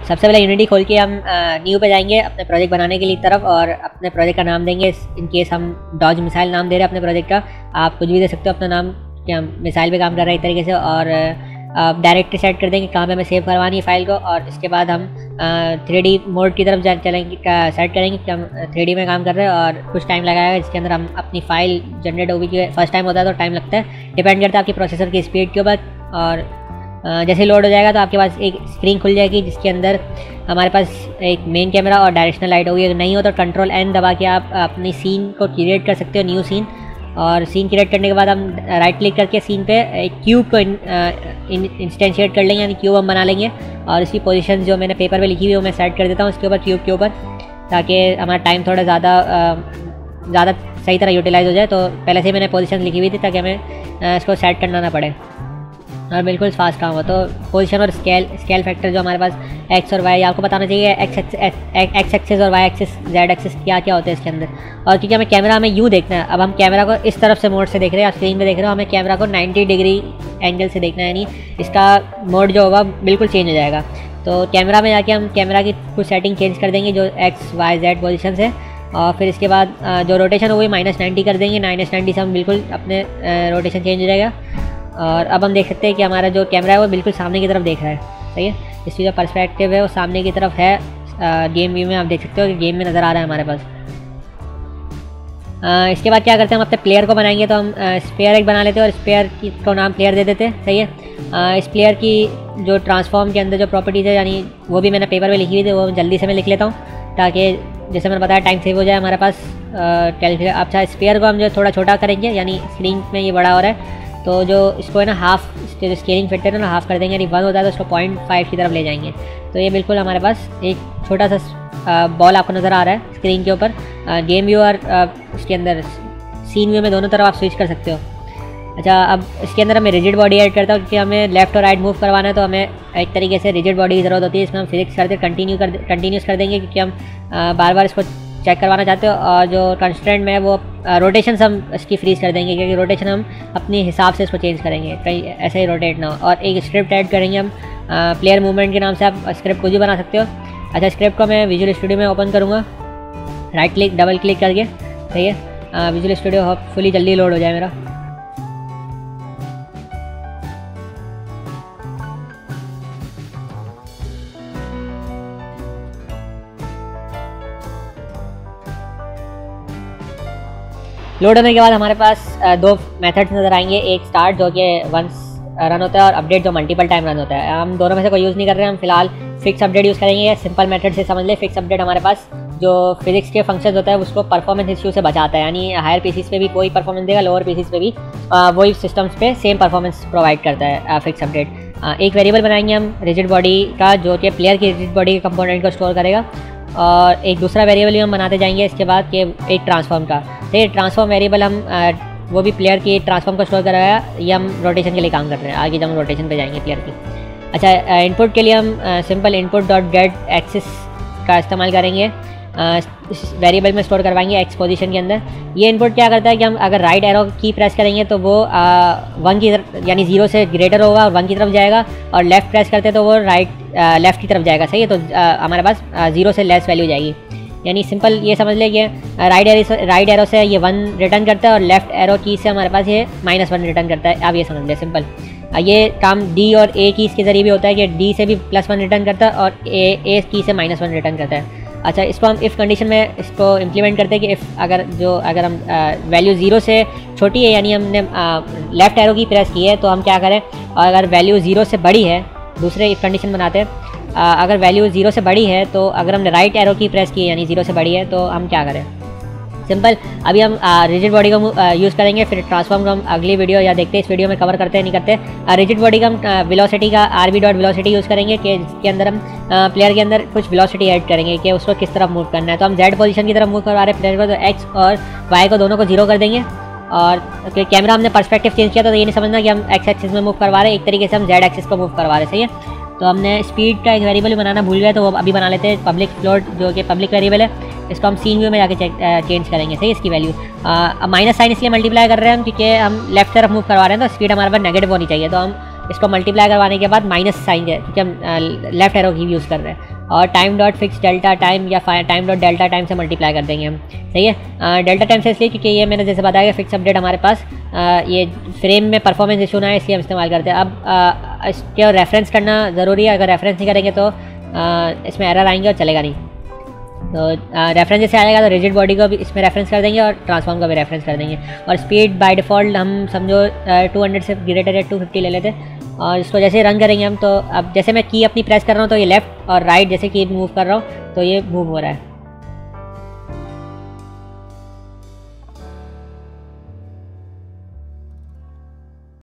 सबसे पहले यूनिटी खोल के हम न्यू पे जाएंगे अपने प्रोजेक्ट बनाने के लिए तरफ, और अपने प्रोजेक्ट का नाम देंगे। इन केस हम डॉज मिसाइल नाम दे रहे हैं अपने प्रोजेक्ट का, आप कुछ भी दे सकते हो अपना नाम कि हम मिसाइल पे काम कर रहे हैं एक तरीके से। और डायरेक्टरी सेट कर देंगे कहाँ पे हमें सेव करवानी है फाइल को, और इसके बाद हम 3D मोड की तरफ चलेंगे, सेट करेंगे कि हम 3D में काम कर रहे हैं। और कुछ टाइम लगाएगा जिसके अंदर हम अपनी फ़ाइल जनरेट होगी, कि फर्स्ट टाइम होता है तो टाइम लगता है, डिपेंड करता है आपकी प्रोसेसर की स्पीड के ऊपर। और जैसे लोड हो जाएगा तो आपके पास एक स्क्रीन खुल जाएगी जिसके अंदर हमारे पास एक मेन कैमरा और डायरेक्शनल लाइट होगी। अगर नहीं हो तो कंट्रोल N दबा के आप अपनी सीन को क्रिएट कर सकते हो, न्यू सीन। और सीन क्रिएट करने के बाद हम राइट क्लिक करके सीन पे एक क्यूब को इंस्टेंशिएट कर लेंगे, यानी क्यूब हम बना लेंगे। और इसकी पोजीशन जो मैंने पेपर पे लिखी हुई है वो मैं सेट कर देता हूँ इसके ऊपर, क्यूब के ऊपर, ताकि हमारा टाइम थोड़ा ज़्यादा सही तरह यूटिलाइज हो जाए। तो पहले से मैंने पोजीशन लिखी हुई थी ताकि हमें इसको सेट करना ना पड़े और बिल्कुल फास्ट काम हो। तो पोजीशन और स्केल फैक्टर जो हमारे पास एक्स और वाई, आपको बताना चाहिए एक्स एक्सिस और वाई एक्सिस, जेड एक्सिस क्या क्या होते हैं इसके अंदर। और क्योंकि हमें कैमरा हमें यूँ देखना है, अब हम कैमरा को इस तरफ से मोड से देख रहे हैं, आप स्क्रीन पे देख रहे हो, हमें कैमरा को 90 डिग्री एंगल से देखना है, यानी इसका मोड जो होगा बिल्कुल चेंज हो जाएगा। तो कैमरा में जाके हम कैमरा की कुछ सेटिंग चेंज कर देंगे जो एक्स वाई जेड पोजीशन से, और फिर इसके बाद जो रोटेशन होगी -90 कर देंगे। -90 से हम बिल्कुल अपने रोटेशन चेंज हो जाएगा। और अब हम देख सकते हैं कि हमारा जो कैमरा है वो बिल्कुल सामने की तरफ देख रहा है, सही है। इसकी जो पर्सपेक्टिव है वो सामने की तरफ है। गेम व्यू में आप देख सकते हो कि गेम में नज़र आ रहा है हमारे पास। इसके बाद क्या करते हैं, हम अपने प्लेयर को बनाएंगे। तो हम स्पेयर एक बना लेते हैं और स्पेयर को नाम प्लेयर दे देते हैं, सही है। इस प्लेयर की जो ट्रांसफॉर्म के अंदर जो प्रॉपर्टीज़ है, यानी वो भी मैंने पेपर में लिखी हुई थी, वो जल्दी से मैं लिख लेता हूँ ताकि जैसे मैंने बताया टाइम सेव हो जाए हमारे पास। अच्छा, स्पेयर को हम जो थोड़ा छोटा करेंगे, यानी स्क्रीन में ये बड़ा हो रहा है, तो जो इसको है ना हाफ, जो स्केलिंग फैक्टर है ना हाफ कर देंगे, यानी 1 होता है तो इसको 0.5 की तरफ ले जाएंगे। तो ये बिल्कुल हमारे पास एक छोटा सा बॉल आपको नज़र आ रहा है स्क्रीन के ऊपर। गेम व्यू और इसके अंदर सीन व्यू में दोनों तरफ आप स्विच कर सकते हो। अच्छा, अब इसके अंदर हमें रिजिड बॉडी ऐड करता हूँ क्योंकि हमें लेफ्ट और राइट मूव करवाना है, तो हमें एक तरीके से रिजिड बॉडी की ज़रूरत होती है। इसमें हम फिजिक्स करते कंटिन्यूस कर देंगे क्योंकि हम बार बार इसको चेक करवाना चाहते हो। और जो कंस्ट्रेंट में है वो रोटेशन हम इसकी फ्रीज कर देंगे, क्योंकि रोटेशन हम अपने हिसाब से इसको चेंज करेंगे, कहीं ऐसे ही रोटेट ना हो। और एक स्क्रिप्ट ऐड करेंगे हम प्लेयर मूवमेंट के नाम से, आप स्क्रिप्ट कुछ भी बना सकते हो। अच्छा, स्क्रिप्ट को मैं विजुअल स्टूडियो में ओपन करूँगा, राइट क्लिक डबल क्लिक करके, सही है। विजुअल स्टूडियो होपफुली जल्दी लोड हो जाए मेरा। लोड होने के बाद हमारे पास 2 मेथड्स नज़र आएंगे, एक स्टार्ट जो कि वंस रन होता है और अपडेट जो मल्टीपल टाइम रन होता है। हम दोनों में से कोई यूज़ नहीं कर रहे हैं, हम फिलहाल फिक्स अपडेट यूज़ करेंगे। सिंपल मेथड से समझ ले, फिक्स अपडेट हमारे पास जो फिजिक्स के फंक्शंस होता है उसको परफॉर्मेंस इश्यू से बचाता है, यानी हायर पीसीस पे भी कोई परफॉर्मेंस देगा, लोअर पीसीस पे भी वही सिस्टम्स पे सेम परफॉर्मेंस प्रोवाइड करता है फिक्स अपडेट। एक वेरिएबल बनाएंगे हम रिजिड बॉडी का जो कि प्लेयर की रिजिड बॉडी के कंपोनेंट को स्टोर करेगा, और एक दूसरा वेरिएबल भी हम बनाते जाएंगे इसके बाद कि एक ट्रांसफॉर्म का। तो ये ट्रांसफॉर्म वेरिएबल हम वो भी प्लेयर की ट्रांसफॉर्म को स्टोर कराया, ये हम रोटेशन के लिए काम कर रहे हैं। आगे जब हम रोटेशन पे जाएंगे प्लेयर की। अच्छा, इनपुट के लिए हम simple input dot get axis का इस्तेमाल करेंगे, इस वेरिएबल में स्टोर करवाएंगे एक्स पोजीशन के अंदर। ये इनपुट क्या करता है कि हम अगर राइट एरो की प्रेस करेंगे तो वो 1 की तरफ, यानी 0 से ग्रेटर होगा और 1 की तरफ जाएगा, और लेफ़्ट प्रेस करते हैं तो वो लेफ़्ट की तरफ जाएगा, सही है। तो हमारे पास 0 से लेस वैल्यू जाएगी, यानी सिंपल ये समझ लें कि राइट एरो से ये 1 रिटर्न करता है और लेफ़्ट एरो की से हमारे पास ये -1 रिटर्न करता है। आप ये समझ लें सिंपल। ये काम डी और ए कीज़ के ज़रिए भी होता है कि डी से भी +1 रिटर्न करता है और ए की से -1 रिटर्न करता है। अच्छा, इसको हम इफ़ कंडीशन में इसको इम्प्लीमेंट करते हैं कि इफ़ अगर हम वैल्यू 0 से छोटी है, यानी हमने लेफ़्ट एरो की प्रेस की है, तो हम क्या करें, और अगर वैल्यू 0 से बड़ी है, दूसरे इफ़ कंडीशन बनाते हैं, अगर वैल्यू 0 से बड़ी है तो अगर हमने राइट एरो की प्रेस की है यानी 0 से बड़ी है तो हम क्या करें, सिंपल। अभी हम रिजिड बॉडी को यूज़ करेंगे, फिर ट्रांसफॉर्म को हम अगली वीडियो या देखते हैं इस वीडियो में कवर करते हैं नहीं करते। रिजिड बॉडी का हम वेलोसिटी का RB.velocity यूज़ करेंगे कि जिसके अंदर हम प्लेयर के अंदर कुछ वेलोसिटी ऐड करेंगे कि उसको किस तरफ मूव करना है। तो हम जेड पोजीशन की तरफ मूव करवा रहे हैं प्लेयर को, तो एक्स और वाई को दोनों को 0 कर देंगे। और कैमरा हमने पर्सपेक्टिव चेंज किया तो ये नहीं समझना कि हम एक्स एक्सिस में मूव करवा रहे हैं, एक तरीके से हम जेड एक्सिस को मूव करवा रहे हैं, सही है। तो हमने स्पीड का एक वेरिएबल बनाना भूल गए तो वो अभी बना लेते हैं, पब्लिक फ्लोट जो कि पब्लिक वेरिएबल है, इसको हम सीन व्यू में जाके चेंज करेंगे, सही है। इसकी वैल्यू माइनस साइन इसलिए मल्टीप्लाई कर रहे हैं हम क्योंकि हम लेफ्ट तरफ मूव करवा रहे हैं तो स्पीड हमारे पास नेगेटिव होनी चाहिए। तो हम इसको मल्टीप्लाई करवाने के बाद माइनस साइन है क्योंकि हम लेफ्ट एरो की यूज़ कर रहे हैं, और time dot fixed delta time या टाइम डॉट डेल्टा टाइम से मल्टीप्लाई कर देंगे हम। सही है, डेल्टा टाइम से इसलिए क्योंकि ये मैंने जैसे बताया कि फिक्स अपडेट हमारे पास ये फ्रेम में परफॉर्मेंस इशू ना है, इसलिए हम इस्तेमाल करते हैं। अब इसके रेफरेंस करना ज़रूरी है, अगर रेफरेंस नहीं करेंगे तो इसमें एरर आएंगे और चलेगा नहीं। तो रेफरेंस जैसे आएगा तो रिजिड बॉडी को भी इसमें रेफरेंस कर देंगे और ट्रांसफॉर्म का भी रेफरेंस कर देंगे। और स्पीड बाय डिफ़ॉल्ट हम समझो 200 से ग्रेटर या 250 ले लेते, और इसको जैसे रन करेंगे हम तो अब जैसे मैं की अपनी प्रेस कर रहा हूँ तो ये लेफ़्ट और राइट जैसे की मूव कर रहा हूँ तो ये मूव हो रहा है।